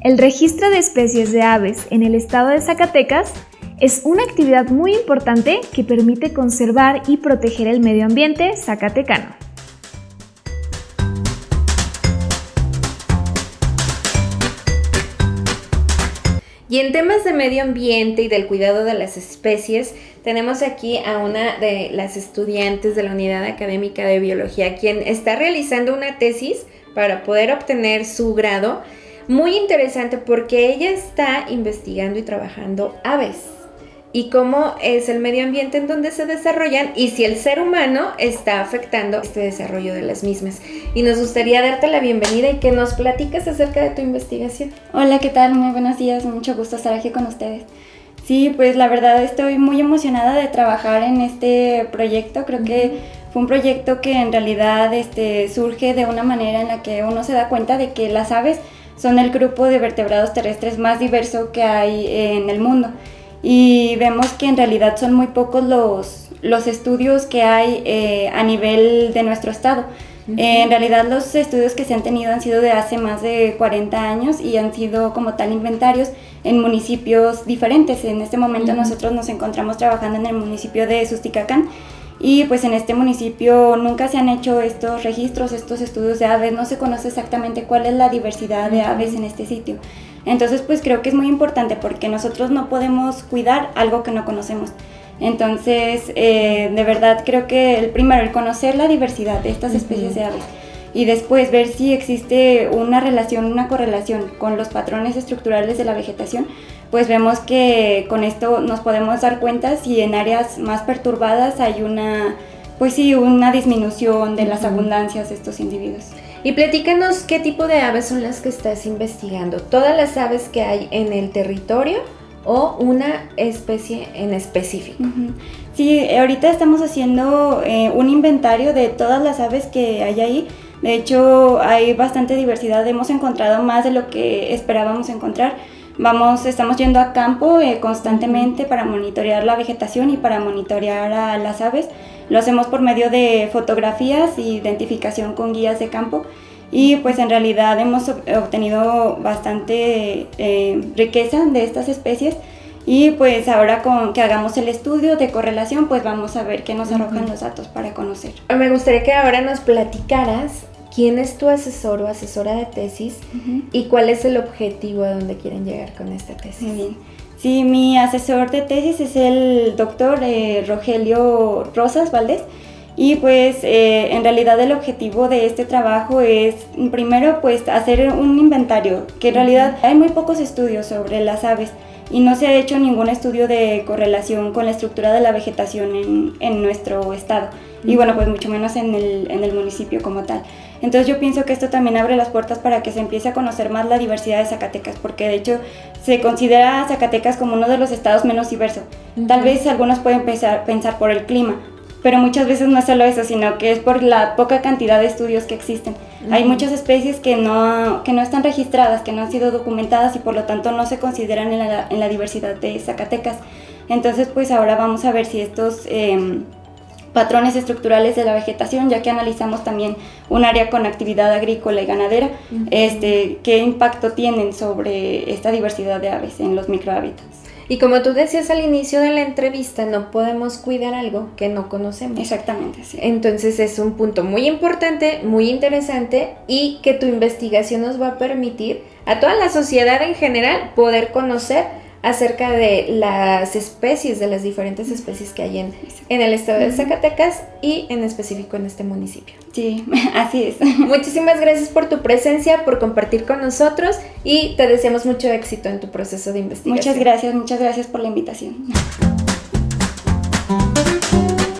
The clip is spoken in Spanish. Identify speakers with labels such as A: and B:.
A: El registro de especies de aves en el estado de Zacatecas es una actividad muy importante que permite conservar y proteger el medio ambiente zacatecano.
B: Y en temas de medio ambiente y del cuidado de las especies, tenemos aquí a una de las estudiantes de la Unidad Académica de Biología, quien está realizando una tesis para poder obtener su grado. Muy interesante porque ella está investigando y trabajando aves y cómo es el medio ambiente en donde se desarrollan y si el ser humano está afectando este desarrollo de las mismas. Y nos gustaría darte la bienvenida y que nos platiques acerca de tu investigación.
C: Hola, ¿qué tal? Muy buenos días, mucho gusto estar aquí con ustedes. Sí, pues la verdad estoy muy emocionada de trabajar en este proyecto. Creo que fue un proyecto que en realidad surge de una manera en la que uno se da cuenta de que las aves son el grupo de vertebrados terrestres más diverso que hay en el mundo. Y vemos que en realidad son muy pocos los estudios que hay a nivel de nuestro estado. En realidad los estudios que se han tenido han sido de hace más de 40 años y han sido como tal inventarios en municipios diferentes. En este momento nosotros nos encontramos trabajando en el municipio de Susticacán y pues en este municipio nunca se han hecho estos registros, estos estudios de aves, no se conoce exactamente cuál es la diversidad de aves en este sitio. Entonces pues creo que es muy importante porque nosotros no podemos cuidar algo que no conocemos. Entonces de verdad creo que el conocer la diversidad de estas especies de aves y después ver si existe una relación, una correlación con los patrones estructurales de la vegetación, pues vemos que con esto nos podemos dar cuenta si en áreas más perturbadas hay una disminución de las abundancias de estos individuos.
B: Y platícanos qué tipo de aves son las que estás investigando. ¿Todas las aves que hay en el territorio o una especie en específico?
C: Sí, ahorita estamos haciendo un inventario de todas las aves que hay ahí. De hecho, hay bastante diversidad, hemos encontrado más de lo que esperábamos encontrar. Estamos yendo a campo constantemente para monitorear la vegetación y para monitorear a las aves. Lo hacemos por medio de fotografías e identificación con guías de campo. Y pues en realidad hemos obtenido bastante riqueza de estas especies y pues ahora con que hagamos el estudio de correlación pues vamos a ver qué nos arrojan los datos para conocer.
B: Me gustaría que ahora nos platicaras quién es tu asesor o asesora de tesis y cuál es el objetivo a donde quieren llegar con esta tesis.
C: Muy bien. Sí, mi asesor de tesis es el doctor Rogelio Rosas Valdés. Y pues en realidad el objetivo de este trabajo es primero pues hacer un inventario, que en realidad hay muy pocos estudios sobre las aves y no se ha hecho ningún estudio de correlación con la estructura de la vegetación en nuestro estado y bueno pues mucho menos en el municipio como tal. Entonces yo pienso que esto también abre las puertas para que se empiece a conocer más la diversidad de Zacatecas, porque de hecho se considera a Zacatecas como uno de los estados menos diversos. Tal vez algunos pueden pensar por el clima, pero muchas veces no es solo eso, sino que es por la poca cantidad de estudios que existen. Hay muchas especies que no están registradas, que no han sido documentadas y por lo tanto no se consideran en la diversidad de Zacatecas. Entonces pues ahora vamos a ver si estos patrones estructurales de la vegetación, ya que analizamos también un área con actividad agrícola y ganadera, qué impacto tienen sobre esta diversidad de aves en los microhábitats.
B: Y como tú decías al inicio de la entrevista, no podemos cuidar algo que no conocemos.
C: Exactamente, sí.
B: Entonces es un punto muy importante, muy interesante y que tu investigación nos va a permitir a toda la sociedad en general poder conocer acerca de las especies, de las diferentes especies que hay en el estado de Zacatecas y en específico en este municipio.
C: Sí, así es.
B: Muchísimas gracias por tu presencia, por compartir con nosotros y te deseamos mucho éxito en tu proceso de investigación.
C: Muchas gracias por la invitación.